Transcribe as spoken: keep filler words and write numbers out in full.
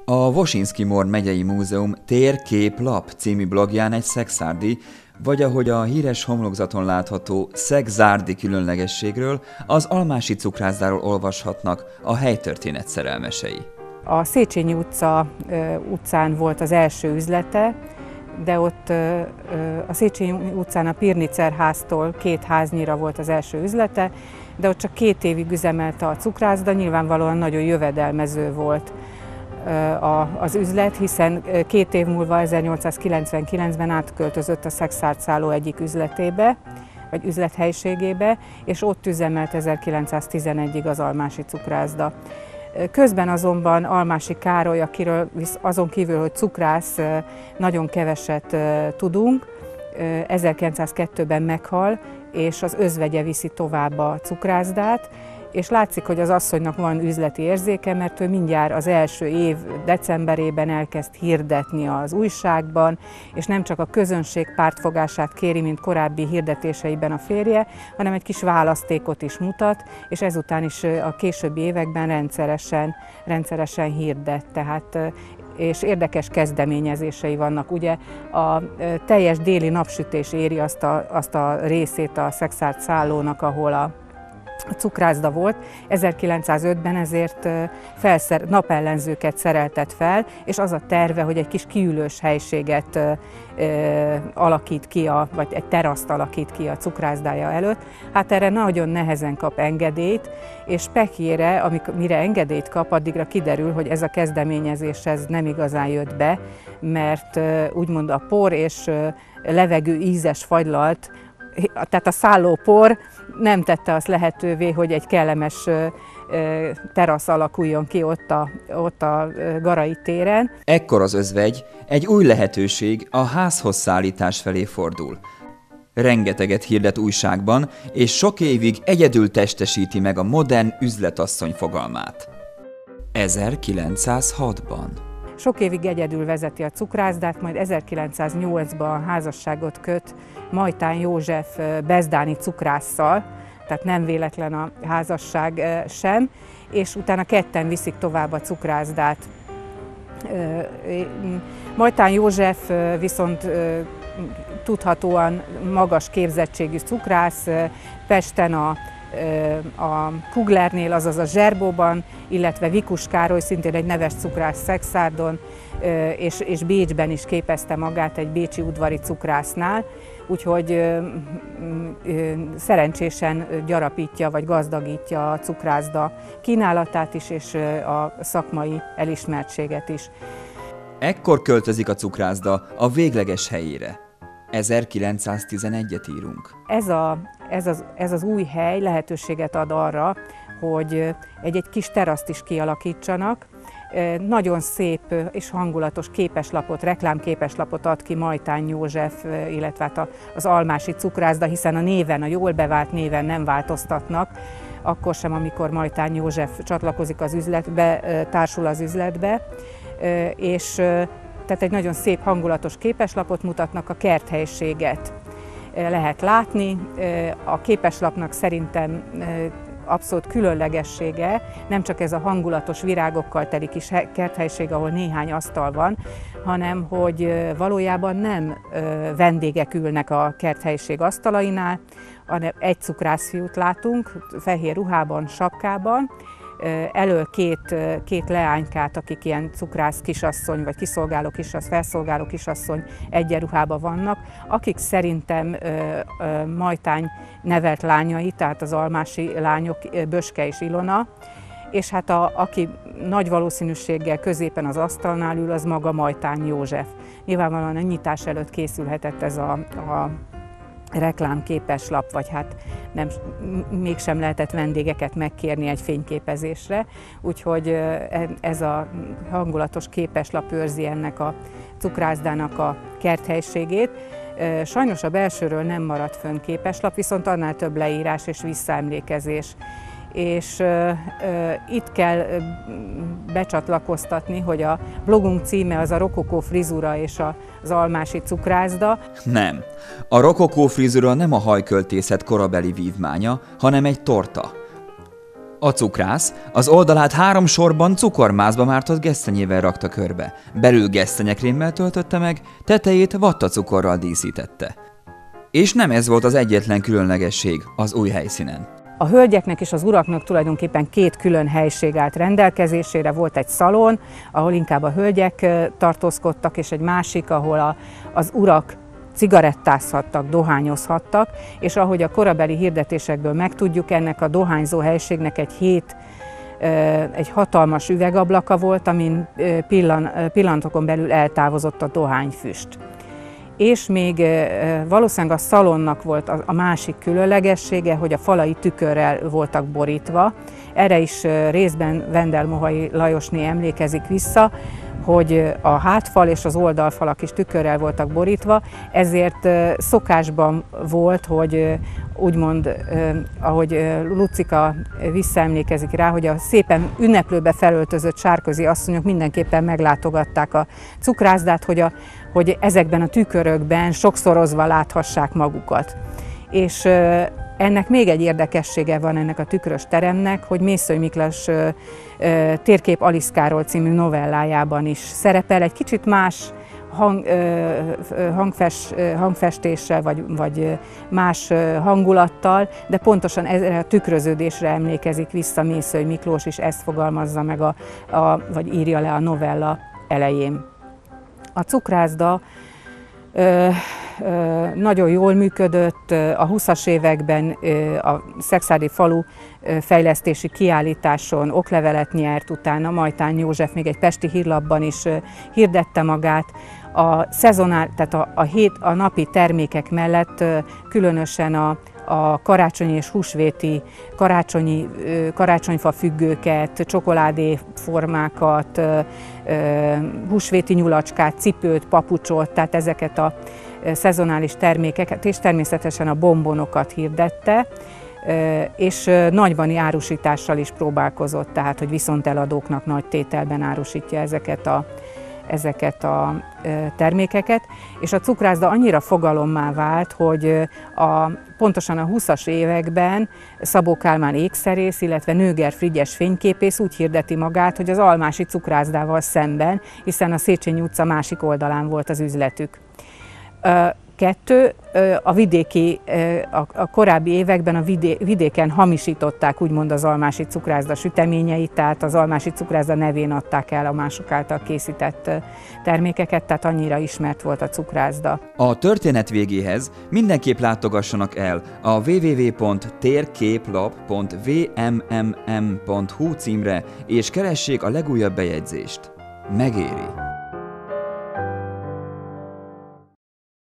A Wosinski-Mor megyei múzeum Tér-kép-lap című blogján egy szexárdi, vagy ahogy a híres homlokzaton látható szegzárdi különlegességről, az almási cukrászdáról olvashatnak a helytörténet szerelmesei. A Széchenyi utca utcán volt az első üzlete, de ott a Széchenyi utcán a Pirnicer háztól két háznyira volt az első üzlete, de ott csak két évig üzemelte a cukrászda, nyilvánvalóan nagyon jövedelmező volt az üzlet, hiszen két év múlva ezernyolcszázkilencvenkilencben átköltözött a Szexárdszálló egyik üzletébe, vagy üzlethelyiségébe, és ott üzemelt ezerkilencszáztizenegyig az almási cukrászda. Közben azonban Almási Károly, akiről azon kívül, hogy cukrász, nagyon keveset tudunk, ezerkilencszázkettőben meghal, és az özvegye viszi tovább a cukrászdát, és látszik, hogy az asszonynak van üzleti érzéke, mert ő mindjárt az első év decemberében elkezd hirdetni az újságban, és nem csak a közönség pártfogását kéri, mint korábbi hirdetéseiben a férje, hanem egy kis választékot is mutat, és ezután is a későbbi években rendszeresen, rendszeresen hirdet. Tehát és érdekes kezdeményezései vannak. Ugye a teljes déli napsütés éri azt a, azt a részét a Szexárdszállónak, ahol a A cukrászda volt, ezerkilencszázötben ezért felszer, napellenzőket szereltet fel, és az a terve, hogy egy kis kiülős helységet ö, ö, alakít ki, a, vagy egy teraszt alakít ki a cukrászdája előtt. Hát erre nagyon nehezen kap engedélyt, és pekjére, amikor, mire engedélyt kap, addigra kiderül, hogy ez a kezdeményezés ez nem igazán jött be, mert ö, úgymond a por és ö, levegő ízes fagylalt, tehát a szállópor nem tette azt lehetővé, hogy egy kellemes terasz alakuljon ki ott a, ott a Garai téren. Ekkor az özvegy egy új lehetőség, a házhoz szállítás felé fordul. Rengeteget hirdet újságban, és sok évig egyedül testesíti meg a modern üzletasszony fogalmát. ezerkilencszázhatban. Sok évig egyedül vezeti a cukrászdát, majd ezerkilencszáznyolcban házasságot köt Majtán József bezdáni cukrásszal, tehát nem véletlen a házasság sem, és utána ketten viszik tovább a cukrászdát. Majtán József viszont tudhatóan magas képzettségű cukrász, Pesten a a Kuglernél, azaz a Zserbóban, illetve Vikus Károly, szintén egy neves cukrász Szexárdon, és, és Bécsben is képezte magát egy bécsi udvari cukrásznál, úgyhogy szerencsésen gyarapítja vagy gazdagítja a cukrászda kínálatát is, és a szakmai elismertséget is. Ekkor költözik a cukrászda a végleges helyére. ezerkilencszáztizenegyet írunk. Ez, a, ez, az, ez az új hely lehetőséget ad arra, hogy egy-egy kis teraszt is kialakítsanak. Nagyon szép és hangulatos képeslapot, reklámképeslapot ad ki Majtán József, illetve hát az almási cukrászda, hiszen a néven, a jól bevált néven nem változtatnak, akkor sem, amikor Majtán József csatlakozik az üzletbe, társul az üzletbe, és tehát egy nagyon szép hangulatos képeslapot mutatnak, a kerthelyiséget lehet látni. A képeslapnak szerintem abszolút különlegessége, nem csak ez a hangulatos virágokkal teli kis kerthelyiség, ahol néhány asztal van, hanem hogy valójában nem vendégek ülnek a kerthelyiség asztalainál, hanem egy cukrászfiút látunk, fehér ruhában, sapkában, elől két, két leánykát, akik ilyen cukrász kisasszony, vagy kiszolgáló kisasszony, felszolgáló kisasszony egyenruhában vannak, akik szerintem Majtány nevelt lányai, tehát az almási lányok, Böske és Ilona, és hát a, aki nagy valószínűséggel középen az asztalnál ül, az maga Majtán József. Nyilvánvalóan a nyitás előtt készülhetett ez a, a reklámképeslap, vagy hát nem, mégsem lehetett vendégeket megkérni egy fényképezésre, úgyhogy ez a hangulatos képeslap őrzi ennek a cukrászdának a kerthelyiségét. Sajnos a belsőről nem maradt fönn képeslap, viszont annál több leírás és visszaemlékezés. És uh, uh, itt kell uh, becsatlakoztatni, hogy a blogunk címe az a rokokó frizura és a, az almási cukrászda. Nem. A rokokó frizura nem a hajköltészet korabeli vívmánya, hanem egy torta. A cukrász az oldalát három sorban cukormászba mártott gesztenyével rakta körbe, belül gesztenyekrémmel töltötte meg, tetejét vattacukorral díszítette. És nem ez volt az egyetlen különlegesség az új helyszínen. A hölgyeknek és az uraknak tulajdonképpen két külön helység állt rendelkezésére. Volt egy szalon, ahol inkább a hölgyek tartózkodtak, és egy másik, ahol a, az urak cigarettázhattak, dohányozhattak, és ahogy a korabeli hirdetésekből megtudjuk, ennek a dohányzó helységnek egy hét, egy hatalmas üvegablaka volt, amin pillan, pillantokon belül eltávozott a dohányfüst. És még valószínűleg a szalonnak volt a másik különlegessége, hogy a falai tükörrel voltak borítva. Erre is részben Vendel-Mohai Lajosné emlékezik vissza, hogy a hátfal és az oldalfalak is tükörrel voltak borítva, ezért szokásban volt, hogy úgymond, ahogy Lucika visszaemlékezik rá, hogy a szépen ünneplőbe felöltözött sárközi asszonyok mindenképpen meglátogatták a cukrászdát, hogy, a, hogy ezekben a tükörökben sokszorozva láthassák magukat. És ennek még egy érdekessége van ennek a tükrös teremnek, hogy Mészöly Miklós Térkép Aliszkáról című novellájában is szerepel egy kicsit más hang, hangfest, hangfestéssel, vagy, vagy más hangulattal, de pontosan erre a tükröződésre emlékezik vissza Mészöly Miklós, és ezt fogalmazza meg, a, a, vagy írja le a novella elején. A cukrászda ö, ö, nagyon jól működött, a húszas években ö, a szekszárdi falu fejlesztési kiállításon oklevelet nyert, utána Majtán József még egy pesti hírlapban is hirdette magát. A szezonál, tehát a, a, hét, a napi termékek mellett különösen a, a karácsonyi és húsvéti karácsonyi, karácsonyfa függőket, csokoládéformákat, húsvéti nyulacskát, cipőt, papucsot, tehát ezeket a szezonális termékeket, és természetesen a bombonokat hirdette, és nagybani árusítással is próbálkozott, tehát hogy viszonteladóknak nagy tételben árusítja ezeket a, ezeket a termékeket, és a cukrászda annyira fogalommá vált, hogy a, pontosan a húszas években Szabó Kálmán ékszerész, illetve Nőger Frigyes fényképész úgy hirdeti magát, hogy az almási cukrászdával szemben, hiszen a Széchenyi utca másik oldalán volt az üzletük. Kettő, a vidéki, a korábbi években a vidé, vidéken hamisították úgymond az almási cukrászda süteményeit, tehát az almási cukrászda nevén adták el a mások által készített termékeket, tehát annyira ismert volt a cukrászda. A történet végéhez mindenképp látogassanak el a double-u double-u double-u pont térképlap pont v m m m pont h u címre, és keressék a legújabb bejegyzést. Megéri!